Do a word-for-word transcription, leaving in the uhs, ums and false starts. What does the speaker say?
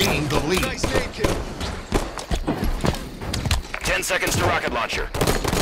maintain the lead. Nice name kill. Ten seconds to rocket launcher.